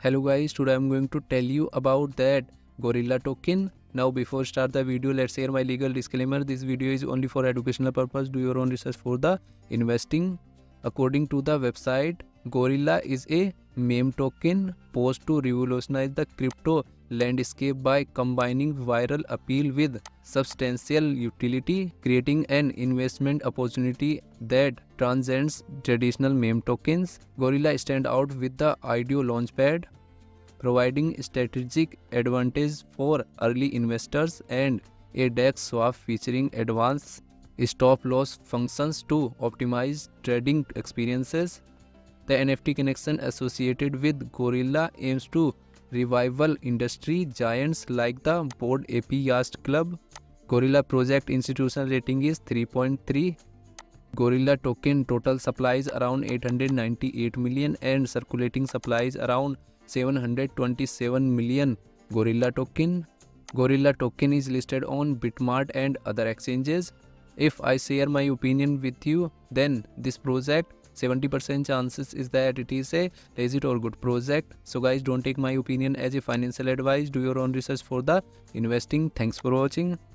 Hello guys, today I'm going to tell you about that Gorilla token. Now before start the video, let's share my legal disclaimer. This video is only for educational purpose. Do your own research for the investing. According to the website, Gorilla is a meme token posed to revolutionize the crypto landscape by combining viral appeal with substantial utility, creating an investment opportunity that transcends traditional meme tokens. Gorilla stand out with the IDO launchpad, providing strategic advantage for early investors, and a DEX swap featuring advanced stop-loss functions to optimize trading experiences. The NFT connection associated with Gorilla aims to revival industry giants like the Bored Ape Yacht Club. Gorilla project institutional rating is 3.3. Gorilla token total supplies around 898 million and circulating supplies around 727 million. Gorilla token is listed on Bitmart and other exchanges. If I share my opinion with you, then this project 70% chances is that it is a legit or good project. So guys, don't take my opinion as a financial advice. Do your own research for the investing. Thanks for watching.